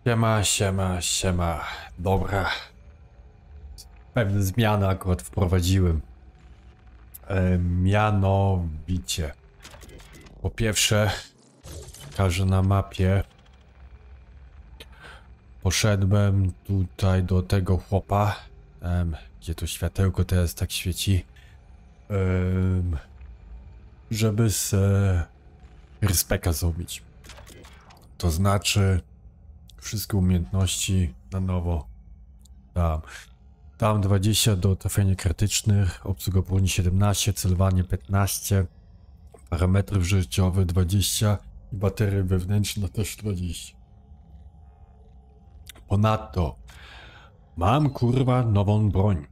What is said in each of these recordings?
Siema, siema, siema. Dobra. Pewne zmiany akurat wprowadziłem. Mianowicie. Po pierwsze, pokażę na mapie. Poszedłem tutaj do tego chłopa. Gdzie to światełko teraz tak świeci. Żeby se respeka zrobić. To znaczy wszystkie umiejętności na nowo. Tam 20 do trafienia krytycznych, obsługa broni 17, celowanie 15, parametry życiowe 20 i baterie wewnętrzne też 20. Ponadto mam kurwa nową broń.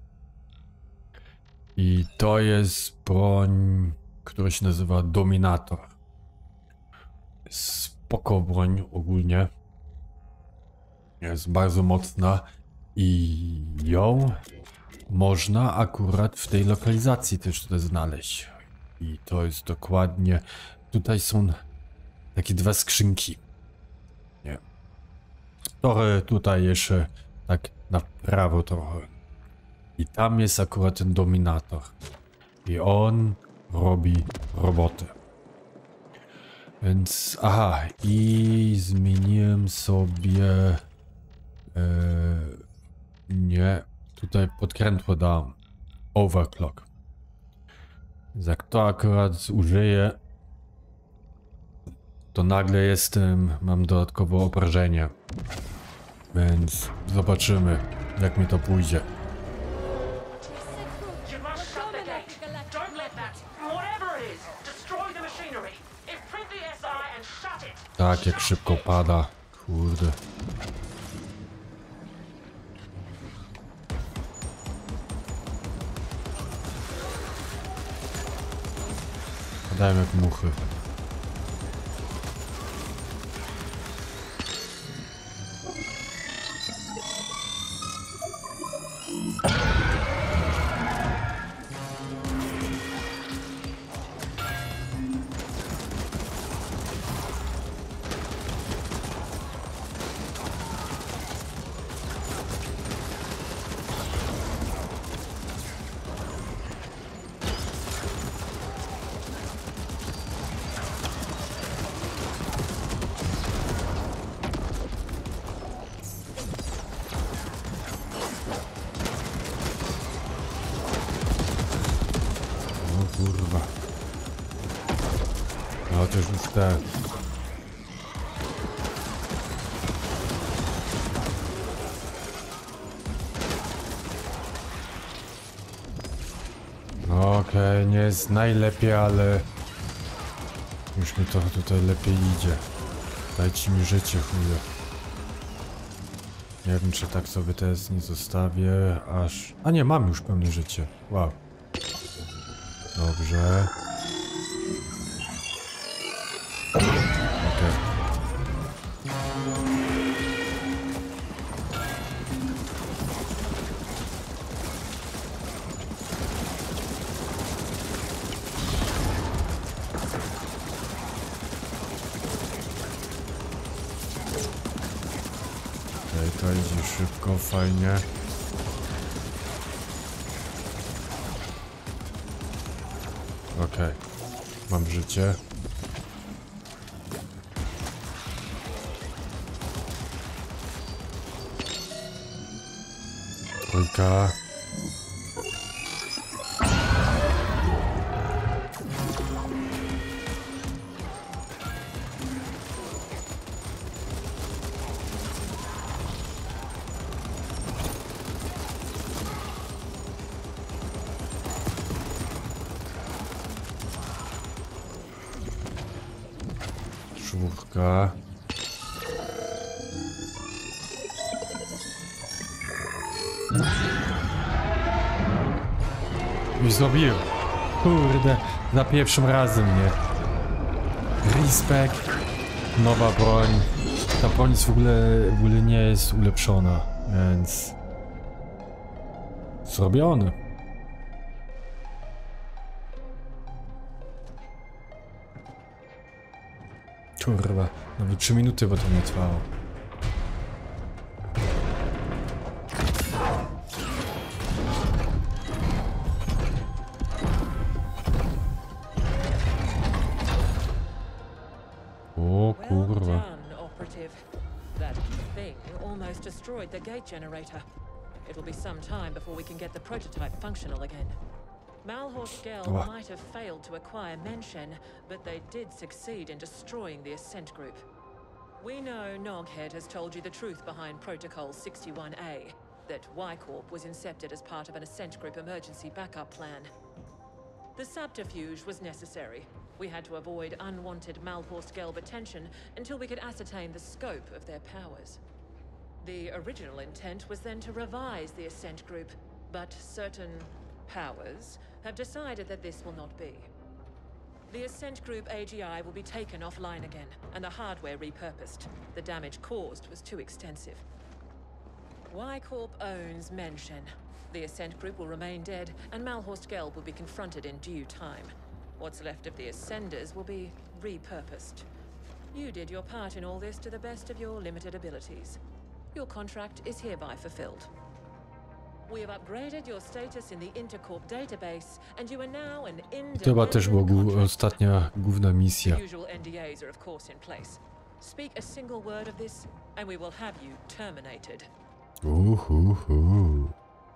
I to jest broń, która się nazywa Dominator. Spoko broń ogólnie. Jest bardzo mocna i ją można akurat w tej lokalizacji też tutaj znaleźć. I to jest dokładnie... Tutaj są takie dwa skrzynki. Nie. Trochę tutaj jeszcze tak na prawo trochę. I tam jest akurat ten Dominator. I on robi robotę. Więc, aha, i zmieniłem sobie... nie, tutaj podkrętło dam. Overclock. Jak to akurat użyję, to nagle mam dodatkowe obrażenie. Więc zobaczymy, jak mi to pójdzie. Tak, jak szybko pada. Kurde. Padają jak muchy. Kurwa. No to już te. Okej, nie jest najlepiej, ale już mi to tutaj lepiej idzie. Dajcie mi życie, chwilę. Nie wiem, czy tak sobie teraz nie zostawię, aż... A nie, mam już pełne życie. Wow. Dobrze. Okej. Okej, to idzie szybko, fajnie. Okej, mam życie. Trójka. Czwórka. Już zrobiłem. Kurde, za pierwszym razem, nie? Respekt. Nowa broń. Ta broń w ogóle nie jest ulepszona, więc... Zrobione. Kurwa, nawet 3 minuty, bo to nie trwało. O Well kurwa. done, operative. That thing almost destroyed the gate generator. It'll be some time before we can get the prototype functional again. Malhorst Gel Ła. might have failed to acquire Menshen, but they did succeed in destroying the Ascent Group. We know Noghead has told you the truth behind Protocol 61A, that Y-Corp was incepted as part of an Ascent Group emergency backup plan. The subterfuge was necessary. We had to avoid unwanted Malhorst Gelb attention until we could ascertain the scope of their powers. The original intent was then to revise the Ascent Group, but certain powers have decided that this will not be. The Ascent Group AGI will be taken offline again, and the hardware repurposed. The damage caused was too extensive. Y-Corp owns Menshen. The Ascent Group will remain dead, and Malhorst Gelb will be confronted in due time. What's left of the Ascenders will be repurposed. You did your part in all this to the best of your limited abilities. Your contract is hereby fulfilled. We have upgraded your status in the Intercorp database, and you are now an To chyba też była independent contractor. ostatnia główna misja. The usual NDAs are of course in place. Speak a single word of this, and we will have you terminated. Uhuhu.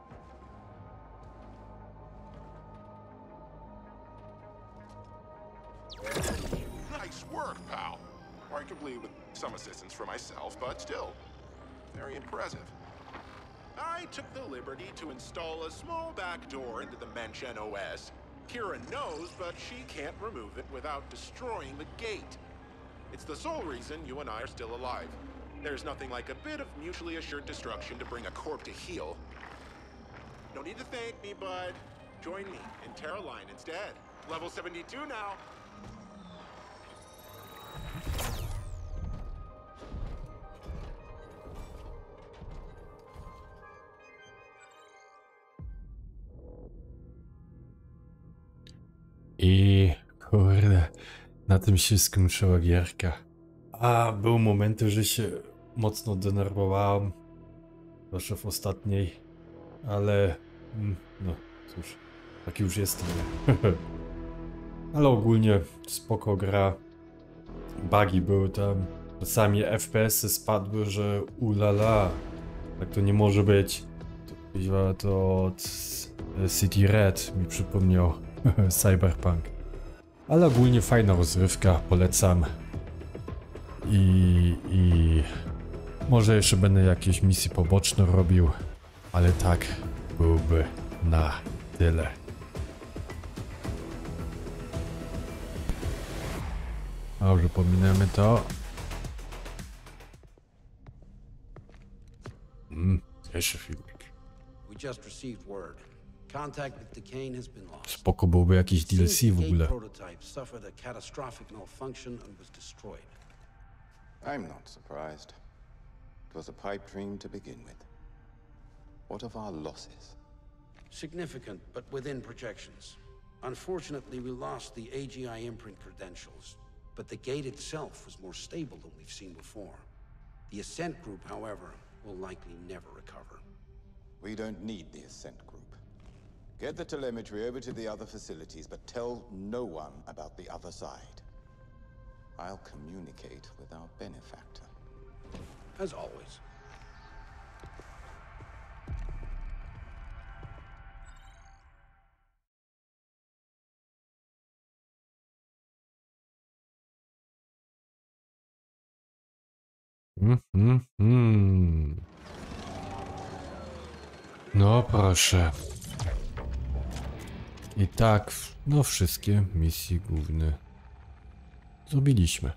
Nice work, pal. Arguably with some assistance from myself, but still, very impressive. I took the liberty to install a small back door into the Menshen OS. Kira knows, but she can't remove it without destroying the gate. It's the sole reason you and I are still alive. There's nothing like a bit of mutually assured destruction to bring a corp to heel. No need to thank me, bud. Join me in Terra Line instead. Level 72 now. I kurde, na tym się skończyła gierka. A był momenty, że się mocno denerwowałem, zwłaszcza w ostatniej, ale no cóż, taki już jestem. Ale ogólnie spoko gra. Bugi były tam, czasami FPS-y spadły, że ulala, tak to nie może być. To od City Red mi przypomniał Cyberpunk. Ale ogólnie fajna rozrywka, polecam. I może jeszcze będę jakieś misje poboczne robił, ale tak byłby na tyle. Dobrze, pominemy to. Jeszcze filmik. We just received word. Contact with Decane has been lost. Spoko byłby jakiś DLC w The ogóle. gate prototype suffered a catastrophic malfunction and was destroyed. I'm not surprised. It was a pipe dream to begin with. What of our losses? Significant, but within projections. Unfortunately, we lost the AGI imprint credentials, but the gate itself was more stable than we've seen before. The Ascent Group, however, will likely never recover. We don't need the Ascent Group. Get the telemetry over to the other facilities, but tell no one about the other side. I'll communicate with our benefactor. As always. No proszę. I tak, no wszystkie misje główne zrobiliśmy.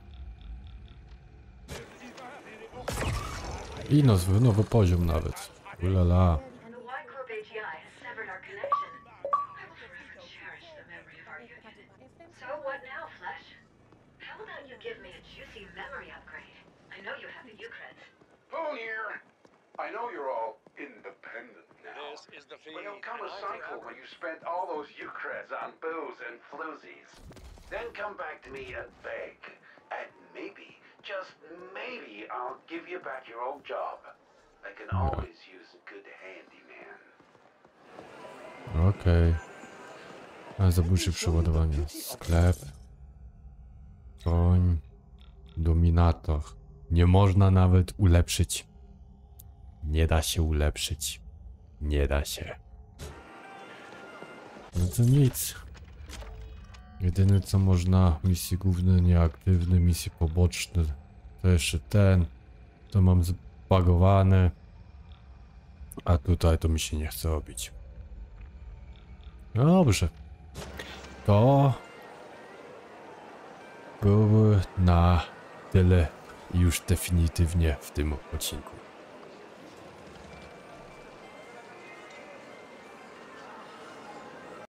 I nowy poziom nawet. Ulala. And the Y-Corp AGI has severed our connection. I will forever cherish the memory of our union. So what now, Flesh? How about you give me a juicy memory upgrade? I know you have the Ucreds. Boone here. I know you're all independent now. But there'll come a cycle where you spent all those Ucreds on booze and floozies. Then come back to me and beg. And maybe, just maybe, I'll give you back your old job. I can always use a good handyman. Okej. A zabójcze przeładowanie. Sklep. Broń. Dominator. Nie można nawet ulepszyć. Nie da się ulepszyć. Nie da się. No to nic. Jedyne co można, misje główne nieaktywne, misje poboczne. To jeszcze ten. To mam zbagowane. A tutaj to mi się nie chce robić. No dobrze. To byłoby na tyle już definitywnie w tym odcinku.